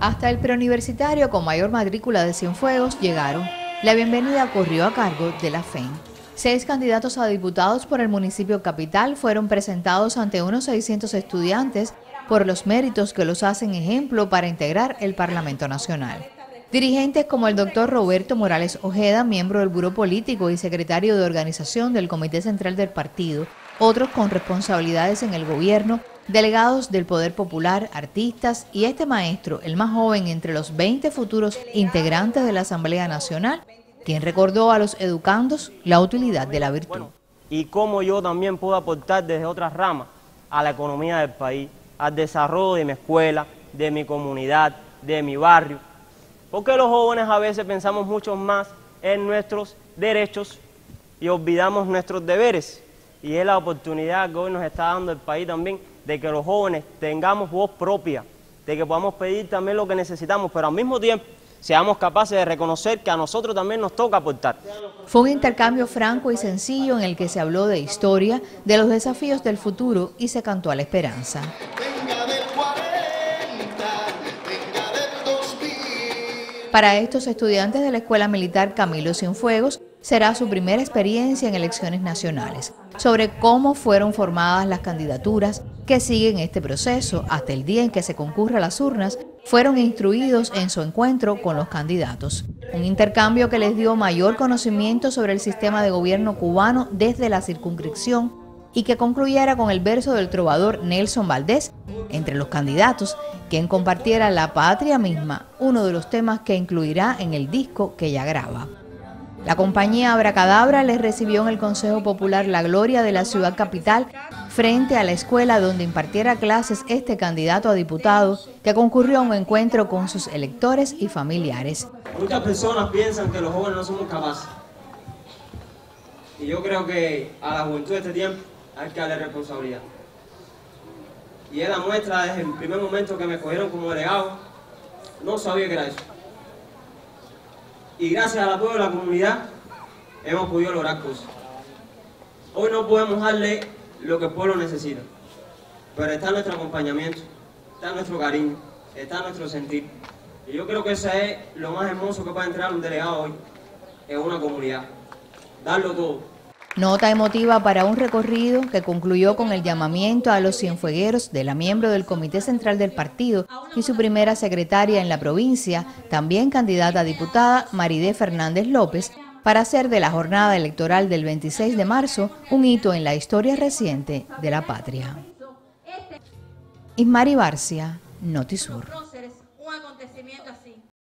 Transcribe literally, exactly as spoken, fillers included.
Hasta el preuniversitario con mayor matrícula de Cienfuegos llegaron. La bienvenida corrió a cargo de la F E N. Seis candidatos a diputados por el municipio capital fueron presentados ante unos seiscientos estudiantes por los méritos que los hacen ejemplo para integrar el Parlamento Nacional. Dirigentes como el doctor Roberto Morales Ojeda, miembro del Buró Político y secretario de organización del Comité Central del Partido, otros con responsabilidades en el gobierno, delegados del Poder Popular, artistas y este maestro, el más joven entre los veinte futuros integrantes de la Asamblea Nacional, quien recordó a los educandos la utilidad de la virtud. Bueno, y cómo yo también puedo aportar desde otras ramas a la economía del país, al desarrollo de mi escuela, de mi comunidad, de mi barrio. Porque los jóvenes a veces pensamos mucho más en nuestros derechos y olvidamos nuestros deberes. Y es la oportunidad que hoy nos está dando el país también de que los jóvenes tengamos voz propia, de que podamos pedir también lo que necesitamos, pero al mismo tiempo seamos capaces de reconocer que a nosotros también nos toca aportar. Fue un intercambio franco y sencillo en el que se habló de historia, de los desafíos del futuro y se cantó a la esperanza. Para estos estudiantes de la Escuela Militar Camilo Cienfuegos, será su primera experiencia en elecciones nacionales, sobre cómo fueron formadas las candidaturas que siguen este proceso hasta el día en que se concurra a las urnas, fueron instruidos en su encuentro con los candidatos. Un intercambio que les dio mayor conocimiento sobre el sistema de gobierno cubano desde la circunscripción y que concluyera con el verso del trovador Nelson Valdés, entre los candidatos, quien compartiera la patria misma, uno de los temas que incluirá en el disco que ya graba. La compañía Abracadabra les recibió en el Consejo Popular La Gloria de la ciudad capital frente a la escuela donde impartiera clases este candidato a diputado que concurrió a un encuentro con sus electores y familiares. Muchas personas piensan que los jóvenes no somos capaces. Y yo creo que a la juventud de este tiempo hay que darle responsabilidad. Y es la muestra desde el primer momento que me cogieron como delegado, no sabía que era eso. Y gracias al apoyo de la comunidad hemos podido lograr cosas. Hoy no podemos darle lo que el pueblo necesita, pero está nuestro acompañamiento, está nuestro cariño, está nuestro sentir. Y yo creo que eso es lo más hermoso que puede entrar un delegado hoy en una comunidad, darlo todo. Nota emotiva para un recorrido que concluyó con el llamamiento a los cienfuegueros de la miembro del Comité Central del Partido y su primera secretaria en la provincia, también candidata a diputada, Maridé Fernández López, para hacer de la jornada electoral del veintiséis de marzo un hito en la historia reciente de la patria. Ismari Barcia, Notisur.